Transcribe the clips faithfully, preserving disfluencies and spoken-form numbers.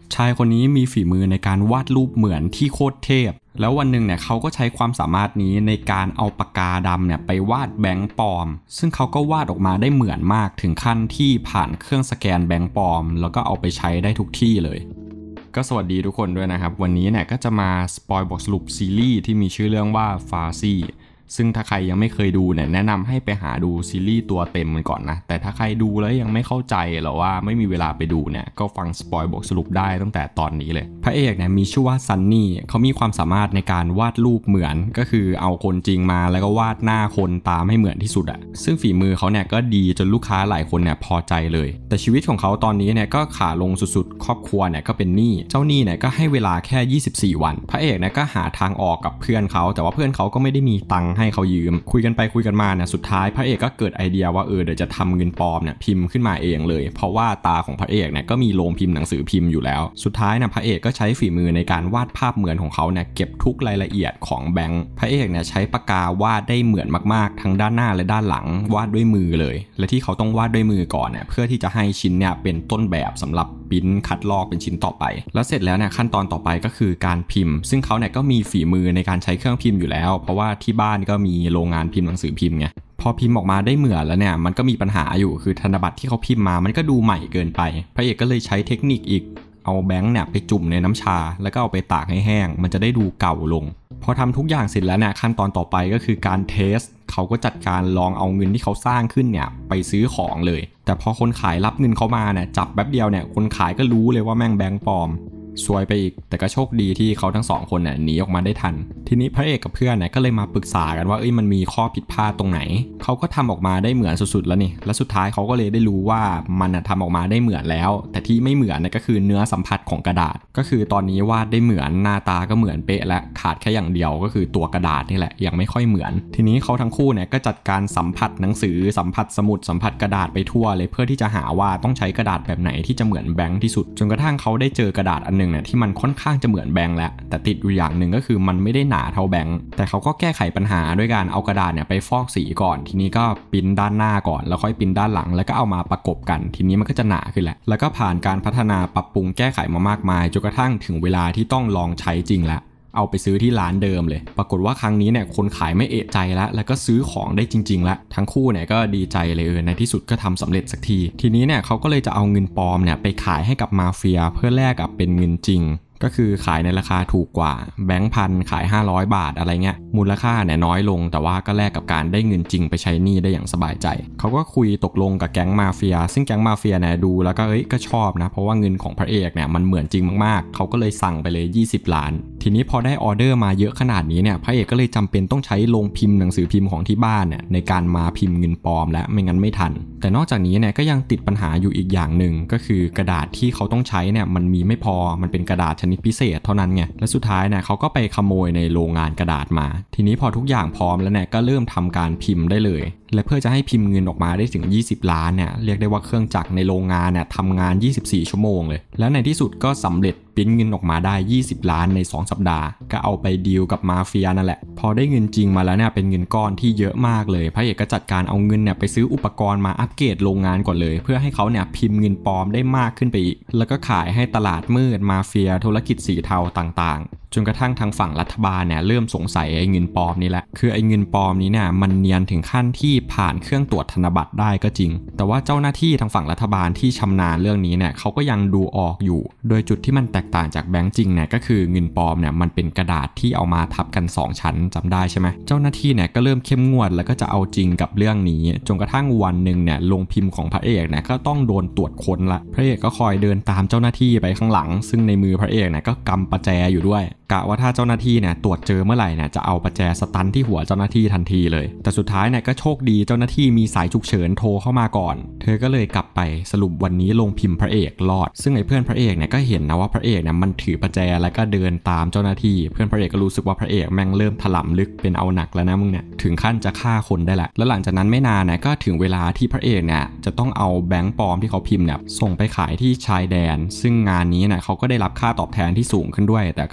ชายคนนี้มีฝีมือในการวาดรูปเหมือนที่โคตรเทพแล้ววันหนึ่งเนี่ยเขาก็ใช้ความสามารถนี้ในการเอาปากกาดำเนี่ยไปวาดแบงค์ปลอมซึ่งเขาก็วาดออกมาได้เหมือนมากถึงขั้นที่ผ่านเครื่องสแกนแบงค์ปลอมแล้วก็เอาไปใช้ได้ทุกที่เลยก็สวัสดีทุกคนด้วยนะครับวันนี้เนี่ยก็จะมาสปอยล์บทสรุปซีรีส์ที่มีชื่อเรื่องว่าฟาซี่ซึ่งถ้าใครยังไม่เคยดูเนี่ยแนะนำให้ไปหาดูซีรีส์ตัวเต็มมันก่อนนะแต่ถ้าใครดูแล้วยังไม่เข้าใจหรือว่าไม่มีเวลาไปดูเนี่ยก็ฟังสปอยล์บทสรุปได้ตั้งแต่ตอนนี้เลยพระเอกเนี่ยมีชื่อว่าซันนี่เขามีความสามารถในการวาดรูปเหมือนก็คือเอาคนจริงมาแล้วก็วาดหน้าคนตามให้เหมือนที่สุดอะซึ่งฝีมือเขาเนี่ยก็ดีจนลูกค้าหลายคนเนี่ยพอใจเลยแต่ชีวิตของเขาตอนนี้เนี่ยก็ขาลงสุดๆครอบครัวเนี่ยก็เป็นหนี้เจ้าหนี้เนี่ยก็ให้เวลาแค่ยี่สิบสี่วันพระเอกเนี่ยก็หาทางออกกับเพื่อนเขาแต่ว่าเพื่อนเขาก็ไม่ได้มีตังค์ให้เขายืมคุยกันไปคุยกันมาเนี่ยสุดท้ายพระเอกก็เกิดไอเดียว่าเออเดี๋ยวจะทำเงินปลอมเนี่ยพิมพ์ขึ้นมาเองเลยเพราะว่าตาของพระเอกเนี่ยก็มีโรงพิมพ์หนังสือพิมพ์อยู่แล้วสุดท้ายเนี่ยพระเอกก็ใช้ฝีมือในการวาดภาพเหมือนของเขาเนี่ยเก็บทุกรายละเอียดของแบงค์พระเอกเนี่ยใช้ปากกาวาดได้เหมือนมากๆทั้งด้านหน้าและด้านหลังวาดด้วยมือเลยและที่เขาต้องวาดด้วยมือก่อนเนี่ยเพื่อที่จะให้ชิ้นเนี่ยเป็นต้นแบบสำหรับพิมพ์คัดลอกเป็นชิ้นต่อไปแล้วเสร็จแล้วเนี่ยขั้นตอนต่อไปก็คือการพิมพ์ซึ่งเขาเนี่ยก็มีฝีมือในการใช้เครื่องพิมพ์อยู่แล้วเพราะว่าที่บ้านก็มีโรงงานพิมพ์หนังสือพิมพ์ไงพอพิมพ์ออกมาได้เหมือนแล้วเนี่ยมันก็มีปัญหาอยู่คือธนบัตรที่เขาพิมพ์มามันก็ดูใหม่เกินไปพระเอกก็เลยใช้เทคนิคอีกเอาแบงค์เนี่ยไปจุ่มในน้ำชาแล้วก็เอาไปตากให้แห้งมันจะได้ดูเก่าลงพอทำทุกอย่างเสร็จแล้วเนี่ยขั้นตอนต่อไปก็คือการเทสเขาก็จัดการลองเอาเงินที่เขาสร้างขึ้นเนี่ยไปซื้อของเลยแต่พอคนขายรับเงินเขามาเนี่ยจับแป๊บเดียวเนี่ยคนขายก็รู้เลยว่าแม่งแบงค์ปลอมซวยไปอีกแต่ก็โชคดีที่เขาทั้งสองคนเนี่ยหนีออกมาได้ทันทีนี้พระเอกกับเพื่อนเนี่ยก็เลยมาปรึกษากันว่าเอ้ยมันมีข้อผิดพลาดตรงไหนเขาก็ทำออกมาได้เหมือนสุดๆแล้วนี่และสุดท้ายเขาก็เลยได้รู้ว่ามันทำออกมาได้เหมือนแล้วแต่ที่ไม่เหมือนเนี่ยก็คือเนื้อสัมผัสของกระดาษก็คือตอนนี้วาดได้เหมือนหน้าตาก็เหมือนเป๊ะและขาดแค่อย่างเดียวก็คือตัวกระดาษนี่แหละยังไม่ค่อยเหมือนทีนี้เขาทั้งคู่เนี่ยก็จัดการสัมผัสหนังสือสัมผัสสมุดสัมผัสกระดาษไปทั่วเลยเพื่อที่จะหาว่าต้องใช้กระดาษแบบไหนที่จะเหมือนแบงค์ที่สุดจนกระทั่งเขาได้เจอกระดาษอันนึงเนี่ยที่มันค่อนข้างจะเหมือนแบงค์แล้วแต่ติดอยู่อย่างหนึ่งก็คือมันไม่ได้หนาเท่าแบงค์แต่เขาก็แก้ไขปัญหาด้วยการเอากระดาษเนี่ยไปฟอกสีก่อนทีนี้ก็ปิ้นด้านหน้าก่อนแล้วค่อยปิ้นด้านหลังแล้วก็เอามาประกบกันทีนี้มันก็จะหนาขึ้นแหละแล้วก็ผ่านการพัฒนาปรับปรุงแก้ไขมามากมายจนกระทั่งถึงเวลาที่ต้องลองใช้จริงแล้วเอาไปซื้อที่ร้านเดิมเลยปรากฏว่าครั้งนี้เนี่ยคนขายไม่เอะใจแล้วแล้วก็ซื้อของได้จริงๆแล้วทั้งคู่เนี่ยก็ดีใจเลยเออในที่สุดก็ทำสำเร็จสักทีทีนี้เนี่ยเขาก็เลยจะเอาเงินปลอมเนี่ยไปขายให้กับมาเฟียเพื่อแลกกับเป็นเงินจริงก็คือขายในราคาถูกกว่าแบงค์พันขายห้าร้อยบาทอะไรเงี้ยมูลค่าเนี่ยน้อยลงแต่ว่าก็แลกกับการได้เงินจริงไปใช้หนี้ได้อย่างสบายใจเขาก็คุยตกลงกับแก๊งมาเฟียซึ่งแก๊งมาเฟียเนี่ยดูแล้วก็เอ้ยก็ชอบนะเพราะว่าเงินของพระเอกเนี่ยมันเหมือนจริงมากๆเขาก็เลยสั่งไปเลยยี่สิบล้านทีนี้พอได้ออเดอร์มาเยอะขนาดนี้เนี่ยพระเอกก็เลยจำเป็นต้องใช้โรงพิมพ์หนังสือพิมพ์ของที่บ้านเนี่ยในการมาพิมพ์เงินปลอมและไม่งั้นไม่ทันแต่นอกจากนี้เนี่ยก็ยังติดปัญหาอยู่อีกอย่างหนึ่งก็คือกระดาษที่เขาต้องใช้เนี่ยมันมีไม่พอมันเป็นกระดาษชนิดพิเศษเท่านั้นไงและสุดท้ายเนี่ยเขาก็ไปขโมยในโรงงานกระดาษมาทีนี้พอทุกอย่างพร้อมแล้วเนี่ยก็เริ่มทำการพิมพ์ได้เลยและเพื่อจะให้พิมพ์เงินออกมาได้ถึงยี่สิบล้านเนี่ยเรียกได้ว่าเครื่องจักรในโรงงานเนี่ยทำงานยี่สิบสี่ชั่วโมงเลยแล้วในที่สุดก็สำเร็จปริ้นเงินออกมาได้ยี่สิบล้านในสองสัปดาห์ก็เอาไปดีลกับมาเฟียนั่นแหละพอได้เงินจริงมาแล้วเนี่ยเป็นเงินก้อนที่เยอะมากเลยพระเอกก็จัดการเอาเงินเนี่ยไปซื้ออุปกรณ์มาอัปเกรดโรงงานก่อนเลยเพื่อให้เขาเนี่ยพิมพ์เงินปลอมได้มากขึ้นไปอีกแล้วก็ขายให้ตลาดมืดมาเฟียธุรกิจสีเทาต่างๆจนกระทั่งทางฝั่งรัฐบาลเนี่ยเริ่มสงสัยไอ้เงินปลอมนี่แหละคือไอ้เงินปลอมนี้เนี่ยมันเนียนถึงขั้นที่ผ่านเครื่องตรวจธนบัตรได้ก็จริงแต่ว่าเจ้าหน้าที่ทางฝั่งรัฐบาลที่ชำนาญเรื่องนี้เนี่ยเขาก็ยังดูออกอยู่โดยจุดที่มันแตกต่างจากแบงก์จริงเนี่ยก็คือเงินปลอมเนี่ยมันเป็นกระดาษที่เอามาทับกันสองชั้นจำได้ใช่ไหมเจ้าหน้าที่เนี่ยก็เริ่มเข้มงวดแล้วก็จะเอาจริงกับเรื่องนี้จนกระทั่งวันหนึ่งเนี่ยโรงพิมพ์ของพระเอกเนี่ยก็ต้องโดนตรวจค้นละพระเอกก็คอยเดินตามเจ้าหน้าที่ไปข้างหลังซึ่งในมือพระเอกเนี่ยก็กำประแจอยู่ด้วยกะว่าถ้าเจ้าหน้าที่เนี่ยตรวจเจอเมื่อไหร่เนี่ยจะเอาประแจสตันที่หัวเจ้าหน้าที่ทันทีเลยแต่สุดท้ายเนี่ยก็โชคดีเจ้าหน้าที่มีสายฉุกเฉินโทรเข้ามาก่อนเธอก็เลยกลับไปสรุปวันนี้โรงพิมพ์พระเอกรอดซึ่งไอ้เพื่อนพระเอกเนี่ยก็เห็นนะว่าพระเอกเนี่ยมันถือประแจแล้วก็เดินตามเจ้าหน้าที่เพื่อนพระเอกก็รู้สึกว่าพระเอกแม่งเริ่มถล่มลึกเป็นเอาหนักแล้วนะมึงเนี่ยถึงขั้นจะฆ่าคนได้แหละแล้วหลังจากนั้นไม่นานเนี่ยก็ถึงเวลาที่พระเอกเนี่ยจะต้องเอาแบงค์ปลอมที่เขาพิมพ์เนี่ยส่งไปขายที่ชายแดนซึ่งงานนี้เนี่ยเขาก็ได้รับค่าตอบแทนที่สูงขึ้นด้วยแต่ก็เสี่ยง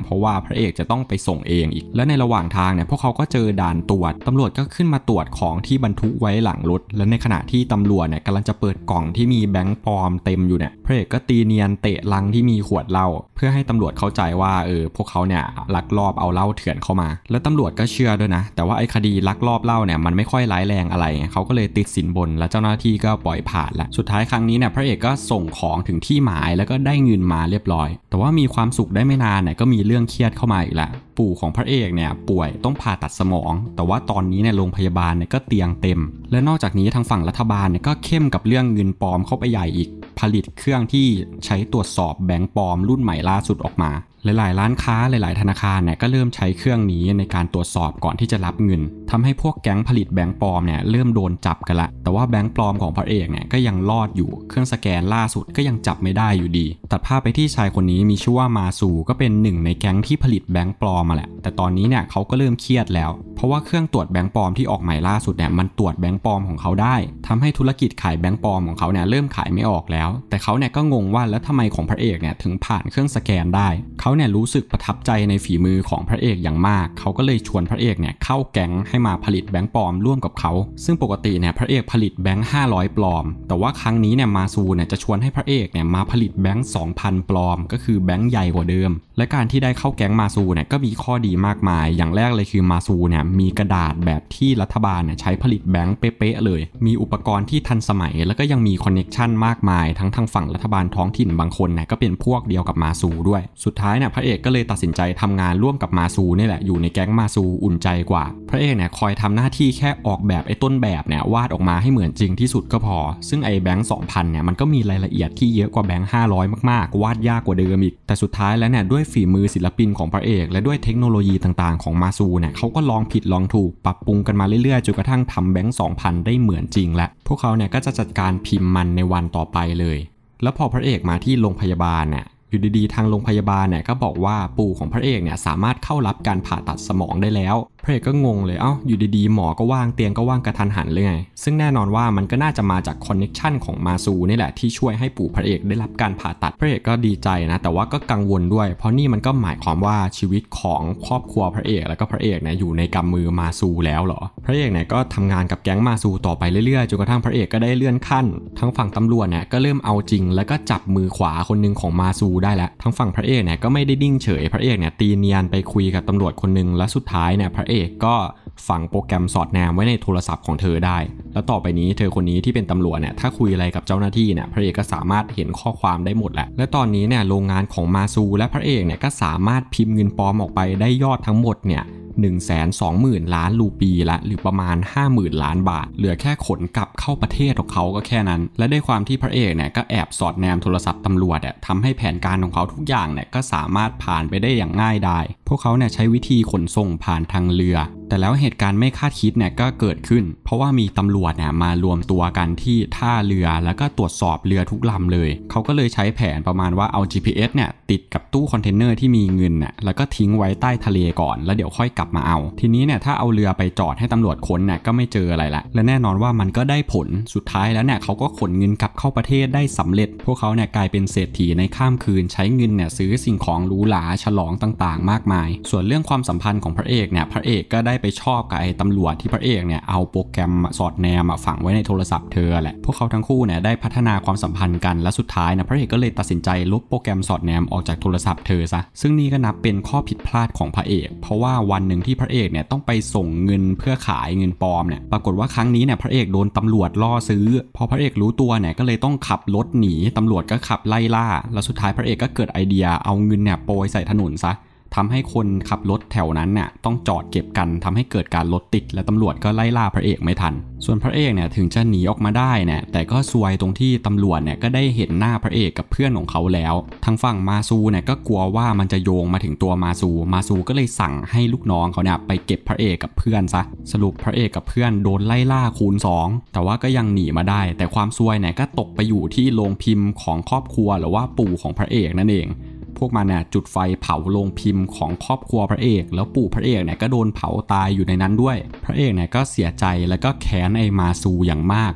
เพราะว่าพระเอกจะต้องไปส่งเองอีกและในระหว่างทางเนี่ยพวกเขาก็เจอด่านตรวจตำรวจก็ขึ้นมาตรวจของที่บรรทุกไว้หลังรถและในขณะที่ตำรวจเนี่ยกำลังจะเปิดกล่องที่มีแบงค์ปลอมเต็มอยู่เนี่ยพระเอกก็ตีเนียนเตะลังที่มีขวดเหล้าเพื่อให้ตำรวจเข้าใจว่าเออพวกเขาเนี่ยลักลอบเอาเหล้าเถื่อนเข้ามาแล้วตำรวจก็เชื่อด้วยนะแต่ว่าไอ้คดีลักลอบเหล้าเนี่ยมันไม่ค่อยร้ายแรงอะไรเขาก็เลยติดสินบนและเจ้าหน้าที่ก็ปล่อยผ่านละสุดท้ายครั้งนี้เนี่ยพระเอกก็ส่งของถึงที่หมายแล้วก็ได้เงินมาเรียบร้อยแต่ว่ามีความสุขได้ไม่นานเนี่ยก็มีเรื่องเครียดเข้ามาอีกละปู่ของพระเอกเนี่ยป่วยต้องผ่าตัดสมองแต่ว่าตอนนี้เนี่ยโรงพยาบาลเนี่ยก็เตียงเต็มและนอกจากนี้ทางฝั่งรัฐบาลเนี่ยก็เข้มกับเรื่องเงินปลอมเข้าไปใหญ่อีกผลิตเครื่องที่ใช้ตรวจสอบแบงก์ปลอมรุ่นใหม่ล่าสุดออกมาหลายๆร้านค้าหลายๆธนาคารเนี่ยก็เริ่มใช้เครื่องนี้ในการตรวจสอบก่อนที่จะรับเงินทำให้พวกแก๊งผลิตแบงก์ปลอมเนี่ยเริ่มโดนจับกันละแต่ว่าแบงก์ปลอมของพระเอกเนี่ยก็ยังรอดอยู่เครื่องสแกนล่าสุดก็ยังจับไม่ได้อยู่ดีตัดภาพไปที่ชายคนนี้มีชื่อว่ามาซูก็เป็นหนึ่งในแก๊งที่ผลิตแบงก์ปลอมมาแหละแต่ตอนนี้เนี่ยเขาก็เริ่มเครียดแล้วเพราะว่าเครื่องตรวจแบงก์ปลอมที่ออกใหม่ล่าสุดเนี่ยมันตรวจแบงก์ปลอมของเขาได้ทำให้ธุรกิจขายแบงก์ปลอมของเขาเนี่ยเริ่มขายไม่ออกแล้วแต่เขาเนี่ยก็งงว่าแล้วทำไมของพระเอกเนี่ยถึงผ่านเครื่องสแกนได้เขาเนี่ยรู้สึกประทับใจในฝีมือของพระเอกอย่างมากเขาก็เลยชวนพระเอกเนี่ยเข้าแก๊งให้มาผลิตแบงก์ปลอมร่วมกับเขาซึ่งปกติเนี่ยพระเอกผลิตแบงค์ห้าร้อยปลอมแต่ว่าครั้งนี้เนี่ยมาซูเนี่ยจะชวนให้พระเอกเนี่ยมาผลิตแบงค์ สองพัน ปลอมก็คือแบงค์ใหญ่กว่าเดิมและการที่ได้เข้าแก๊งมาซูเนี่ยก็มีข้อดีมากมายอย่างแรกเลยคือมาซูเนี่ยมีกระดาษแบบที่รัฐบาลเนี่ยใช้ผลิตแบงค์เป๊ะๆเลยมีอุปกรณ์ที่ทันสมัยแล้วก็ยังมีคอนเนคชั่นมากมายทั้งทางฝั่งรัฐบาลท้องถิ่นบางคนเนี่ยก็เป็นพวกเดียวกับมาซูด้วยสุดท้ายเนี่ยพระเอกก็เลยตัดสินใจทำงานร่วมกับมาซูนี่แหละอยู่ในแก๊งมาซูอุ่นใจกว่าพระเอกเนี่ยคอยทำหน้าที่แค่ออกแบบไอ้ต้นแบบเนี่ยวาดออกมาให้เหมือนจริงที่สุดก็พอซึ่งไอ้แบงค์ สองพัน เนี่ยมันก็มีรายละเอียดที่เยอะกว่าแบงค์ห้าร้อยมากๆวาดยากกว่าเดิมอีกแต่สุดท้ายแล้วเนี่ยด้วยฝีมือศิลปินของพระเอกและด้วยเทคโนโลยีต่างๆของมาซูเนี่ยเขาก็ลองผิดลองถูกปรับปรุงกันมาเรื่อยๆจนกระทั่งทำแบงค์ สองพัน ได้เหมือนจริงและพวกเขาเนี่ยก็จะจัดการพิมพ์มันในวันต่อไปเลยแล้วพอพระเอกมาที่โรงพยาบาลเนี่ยอยู่ดีๆทางโรงพยาบาลเนี่ยก็บอกว่าปู่ของพระเอกเนี่ยสามารถเข้ารับการผ่าตัดสมองได้แล้วพระเอกก็งงเลยเอ้าอยู่ดีๆหมอก็ว่างเตียงก็ว่างกระทันหันเลยไงซึ่งแน่นอนว่ามันก็น่าจะมาจากคอนเนคชั่นของมาซูนี่แหละที่ช่วยให้ปู่พระเอกได้รับการผ่าตัดพระเอกก็ดีใจนะแต่ว่าก็กังวลด้วยเพราะนี่มันก็หมายความว่าชีวิตของครอบครัวพระเอกแล้วก็พระเอกเนี่ยอยู่ในกำมือมาซูแล้วเหรอพระเอกเนี่ยก็ทำงานกับแก๊งมาซูต่อไปเรื่อยๆจนกระทั่งพระเอกก็ได้เลื่อนขั้นทั้งฝั่งตำรวจเนี่ยก็เริ่มเอาจริงแล้วก็จับมือขวาคนนึงของมาซูได้แล้วทั้งฝั่งพระเอกเนี่ยก็ไม่ได้นิ่งเฉยพระเอกเนี่ยตีเนียนไปคุยกับตำรวจคนนึงและสุดท้ายเนี่ยพระเอกก็ฝังโปรแกรมสอดแนมไว้ในโทรศัพท์ของเธอได้แล้วต่อไปนี้เธอคนนี้ที่เป็นตำรวจเนี่ยถ้าคุยอะไรกับเจ้าหน้าที่เนี่ยพระเอกก็สามารถเห็นข้อความได้หมดแหละและตอนนี้เนี่ยโรงงานของมาซูและพระเอกเนี่ยก็สามารถพิมพ์เงินปลอมออกไปได้ยอดทั้งหมดเนี่ยหนึ่งแสนสองหมื่น ล้านรูปีละหรือประมาณ ห้าหมื่น ล้านบาทเหลือแค่ขนกลับเข้าประเทศของเขาก็แค่นั้นและด้วยความที่พระเอกเนี่ยก็แอบสอดแนมโทรศัพท์ตำรวจเนี่ยทำให้แผนการของเขาทุกอย่างเนี่ยก็สามารถผ่านไปได้อย่างง่ายดายพวกเขาเนี่ยใช้วิธีขนส่งผ่านทางเรือแต่แล้วเหตุการณ์ไม่คาดคิดเนี่ยก็เกิดขึ้นเพราะว่ามีตำรวจเนี่ยมารวมตัวกันที่ท่าเรือแล้วก็ตรวจสอบเรือทุกลำเลยเขาก็เลยใช้แผนประมาณว่าเอา จี พี เอส เนี่ยติดกับตู้คอนเทนเนอร์ที่มีเงินน่ะแล้วก็ทิ้งไว้ใต้ทะเลก่อนแล้วเดี๋ยวค่อยกลับมาเอาทีนี้เนี่ยถ้าเอาเรือไปจอดให้ตำรวจค้นเนี่ยก็ไม่เจออะไรละและแน่นอนว่ามันก็ได้ผลสุดท้ายแล้วเนี่ยเขาก็ขนเงินกลับเข้าประเทศได้สำเร็จพวกเขาเนี่ยกลายเป็นเศรษฐีในข้ามคืนใช้เงินเนี่ยซื้อสิ่งของหรูหราฉลองต่างๆมากมายส่วนเรื่องความสัมพันธ์ของพระเอกเนี่ยพระเอกก็ได้ไปชอบกับไอ้ตำรวจที่พระเอกเนี่ยเอาโปรแกรมสอดแนมฝังไว้ในโทรศัพท์เธอแหละพวกเขาทั้งคู่เนี่ยได้พัฒนาความสัมพันธ์กันและสุดท้ายนะพระเอกก็เลยตัดสินใจลบโปรแกรมสอดแนมออกจากโทรศัพท์เธอซะซึ่งนี่ก็นับเป็นข้อผิดพลาดของพระเอกเพราะว่าวันหนึ่งที่พระเอกเนี่ยต้องไปส่งเงินเพื่อขายเงินปลอมเนี่ยปรากฏว่าครั้งนี้เนี่ยพระเอกโดนตำรวจล่อซื้อพอพระเอกรู้ตัวเนี่ยก็เลยต้องขับรถหนีตำรวจก็ขับไล่ล่าแล้วสุดท้ายพระเอกก็เกิดไอเดียเอาเงินเนี่ยโปรยใส่ถนนซะทำให้คนขับรถแถวนั้นเนี่ยต้องจอดเก็บกันทำให้เกิดการรถติดและตำรวจก็ไล่ล่าพระเอกไม่ทันส่วนพระเอกเนี่ยถึงจะหนีออกมาได้เนี่ยแต่ก็ซวยตรงที่ตำรวจเนี่ยก็ได้เห็นหน้าพระเอกกับเพื่อนของเขาแล้วทางฝั่งมาซูเนี่ยก็กลัวว่ามันจะโยงมาถึงตัวมาซูมาซูก็เลยสั่งให้ลูกน้องเขาเนี่ยไปเก็บพระเอกกับเพื่อนซะสรุปพระเอกกับเพื่อนโดนไล่ล่าคูณสองแต่ว่าก็ยังหนีมาได้แต่ความซวยเนี่ยก็ตกไปอยู่ที่โรงพิมพ์ของครอบครัวหรือว่าปู่ของพระเอกนั่นเองพวกมันเนี่ยจุดไฟเผาโรงพิมพ์ของครอบครัวพระเอกแล้วปู่พระเอกเนี่ยก็โดนเผาตายอยู่ในนั้นด้วยพระเอกเนี่ยก็เสียใจแล้วก็แค้นไอ้มาซูอย่างมากเลย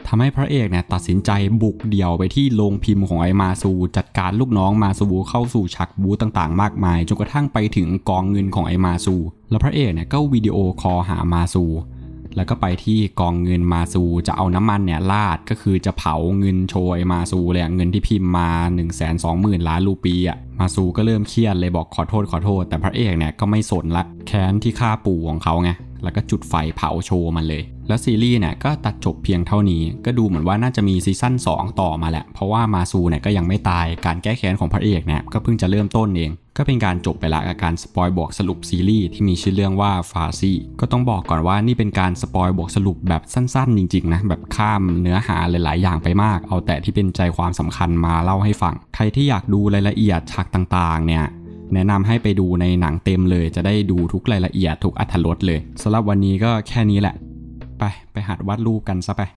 ทำให้พระเอกเนี่ยตัดสินใจบุกเดี่ยวไปที่โรงพิมพ์ของไอ้มาซูจัดการลูกน้องมาซูเข้าสู่ฉากบู๊ต่างๆมากมายจนกระทั่งไปถึงกองเงินของไอ้มาซูแล้วพระเอกเนี่ยก็วิดีโอคอลหามาซูแล้วก็ไปที่กองเงินมาซูจะเอาน้ำมันเนี่ยราดก็คือจะเผาเงินโชยมาซูเลยเงินที่พิมพ์มา หนึ่งแสนสองหมื่น ล้านรูปีอ่ะมาซูก็เริ่มเครียดเลยบอกขอโทษขอโทษแต่พระเอกเนี่ยก็ไม่สนละแค้นที่ฆ่าปู่ของเขาไงแล้วก็จุดไฟเผาโชว์มันเลยแล้วซีรีส์เนี่ยก็ตัดจบเพียงเท่านี้ก็ดูเหมือนว่าน่าจะมีซีซั่นสองต่อมาแหละเพราะว่ามาซูเนี่ยก็ยังไม่ตายการแก้แค้นของพระเอกเนี่ยก็เพิ่งจะเริ่มต้นเองก็เป็นการจบไปละกับการสปอยบอกสรุปซีรีส์ที่มีชื่อเรื่องว่าฟาซี่ก็ต้องบอกก่อนว่านี่เป็นการสปอยบอกสรุปแบบสั้นๆจริงๆนะแบบข้ามเนื้อหาหลายๆอย่างไปมากเอาแต่ที่เป็นใจความสำคัญมาเล่าให้ฟังใครที่อยากดูรายละเอียดฉากต่างๆเนี่ยแนะนำให้ไปดูในหนังเต็มเลยจะได้ดูทุกรายละเอียดทุกอรรถรสเลยสำหรับวันนี้ก็แค่นี้แหละไปไปหัดวาดรูปกันซะไป